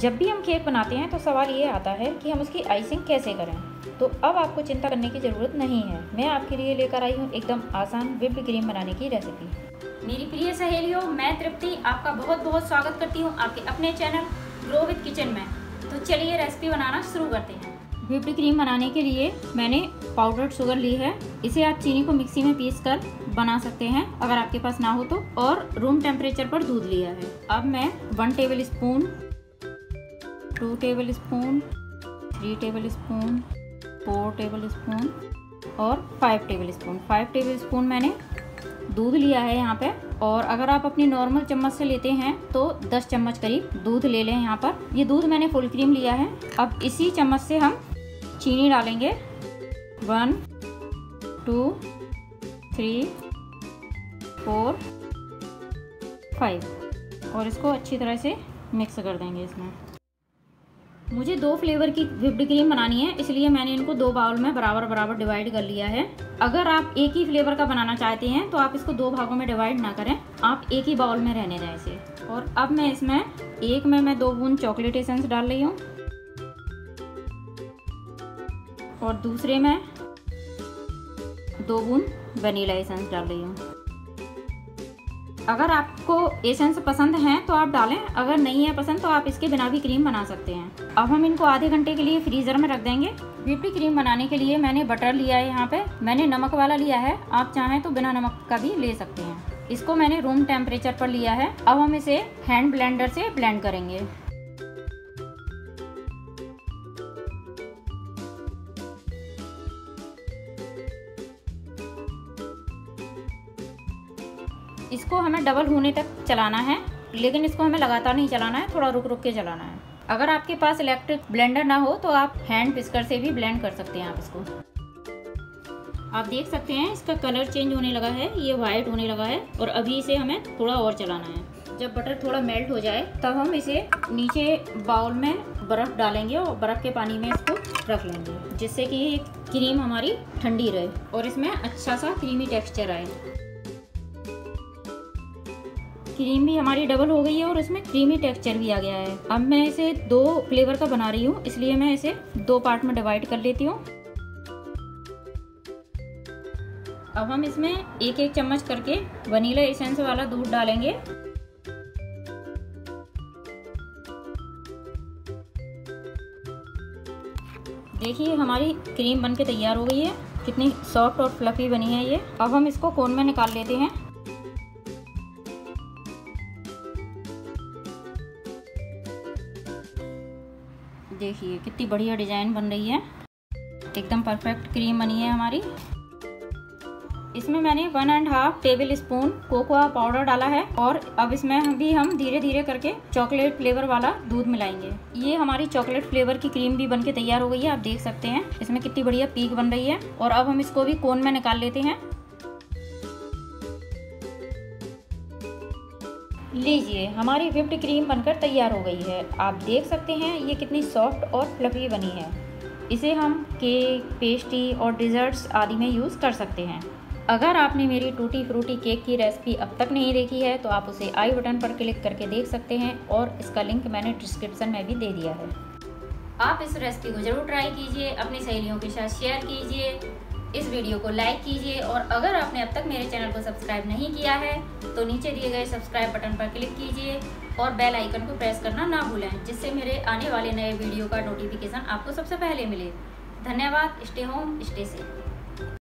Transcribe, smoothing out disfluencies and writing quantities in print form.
जब भी हम केक बनाते हैं तो सवाल ये आता है कि हम उसकी आइसिंग कैसे करें। तो अब आपको चिंता करने की ज़रूरत नहीं है। मैं आपके लिए लेकर आई हूँ एकदम आसान व्हिप्ड क्रीम बनाने की रेसिपी। मेरी प्रिय सहेलियों, मैं तृप्ति आपका बहुत बहुत स्वागत करती हूँ आपके अपने चैनल ग्रो विद किचन में। तो चलिए रेसिपी बनाना शुरू करते हैं। व्हिप्ड क्रीम बनाने के लिए मैंने पाउडर्ड शुगर ली है। इसे आप चीनी को मिक्सी में पीस कर बना सकते हैं अगर आपके पास ना हो तो। और रूम टेम्परेचर पर दूध लिया है। अब मैं 1 tablespoon, 2 tablespoon, 3 tablespoon, 4 tablespoon और 5 टेबल स्पून 5 टेबल स्पून मैंने दूध लिया है यहाँ पे। और अगर आप अपनी नॉर्मल चम्मच से लेते हैं तो 10 चम्मच करीब दूध ले लें। यहाँ पर ये दूध मैंने फुल क्रीम लिया है। अब इसी चम्मच से हम चीनी डालेंगे 1 2 3 4 5 और इसको अच्छी तरह से मिक्स कर देंगे। इसमें मुझे 2 फ्लेवर की व्हिप्ड क्रीम बनानी है, इसलिए मैंने इनको 2 बाउल में बराबर बराबर डिवाइड कर लिया है। अगर आप एक ही फ्लेवर का बनाना चाहते हैं तो आप इसको 2 भागों में डिवाइड ना करें, आप एक ही बाउल में रहने दें इसे। और अब मैं इसमें एक में मैं 2 बूंद चॉकलेट एसेंस डाल रही हूँ और दूसरे में 2 बूंद वनीला एसेंस डाल रही हूँ। अगर आपको एसेंस पसंद है तो आप डालें, अगर नहीं है पसंद तो आप इसके बिना भी क्रीम बना सकते हैं। अब हम इनको आधे घंटे के लिए फ्रीज़र में रख देंगे। व्हिप्ड क्रीम बनाने के लिए मैंने बटर लिया है। यहाँ पे मैंने नमक वाला लिया है, आप चाहें तो बिना नमक का भी ले सकते हैं। इसको मैंने रूम टेम्परेचर पर लिया है। अब हम इसे हैंड ब्लेंडर से ब्लेंड करेंगे। इसको हमें डबल होने तक चलाना है, लेकिन इसको हमें लगातार नहीं चलाना है, थोड़ा रुक रुक के चलाना है। अगर आपके पास इलेक्ट्रिक ब्लेंडर ना हो तो आप हैंड पिस्कर से भी ब्लेंड कर सकते हैं। आप इसको आप देख सकते हैं इसका कलर चेंज होने लगा है, ये वाइट होने लगा है। और अभी इसे हमें थोड़ा और चलाना है। जब बटर थोड़ा मेल्ट हो जाए तब हम इसे नीचे बाउल में बर्फ़ डालेंगे और बर्फ़ के पानी में इसको रख लेंगे, जिससे कि ये क्रीम हमारी ठंडी रहे और इसमें अच्छा सा क्रीमी टेक्स्चर आए। क्रीम भी हमारी डबल हो गई है और इसमें क्रीमी टेक्सचर भी आ गया है। अब मैं इसे 2 फ्लेवर का बना रही हूँ, इसलिए मैं इसे 2 पार्ट में डिवाइड कर लेती हूँ। अब हम इसमें एक एक चम्मच करके वनीला एसेंस वाला दूध डालेंगे। देखिए हमारी क्रीम बनके तैयार हो गई है, कितनी सॉफ्ट और फ्लफी बनी है ये। अब हम इसको कोन में निकाल लेते हैं। देखिए कितनी बढ़िया डिजाइन बन रही है, एकदम परफेक्ट क्रीम बनी है हमारी। इसमें मैंने 1.5 टेबल स्पून कोकोआ पाउडर डाला है और अब इसमें हम धीरे धीरे करके चॉकलेट फ्लेवर वाला दूध मिलाएंगे। ये हमारी चॉकलेट फ्लेवर की क्रीम भी बनके तैयार हो गई है, आप देख सकते हैं इसमें कितनी बढ़िया पीक बन रही है। और अब हम इसको भी कोन में निकाल लेते हैं। लीजिए हमारी व्हिप्ड क्रीम बनकर तैयार हो गई है। आप देख सकते हैं ये कितनी सॉफ्ट और फ्लफी बनी है। इसे हम केक, पेस्ट्री और डिज़र्ट्स आदि में यूज़ कर सकते हैं। अगर आपने मेरी टूटी फ्रूटी केक की रेसिपी अब तक नहीं देखी है तो आप उसे आई बटन पर क्लिक करके देख सकते हैं और इसका लिंक मैंने डिस्क्रिप्शन में भी दे दिया है। आप इस रेसिपी को ज़रूर ट्राई कीजिए, अपनी सहेलियों के साथ शेयर कीजिए, इस वीडियो को लाइक कीजिए। और अगर आपने अब तक मेरे चैनल को सब्सक्राइब नहीं किया है तो नीचे दिए गए सब्सक्राइब बटन पर क्लिक कीजिए और बेल आइकन को प्रेस करना ना भूलें, जिससे मेरे आने वाले नए वीडियो का नोटिफिकेशन आपको सबसे पहले मिले। धन्यवाद। Stay home, stay safe.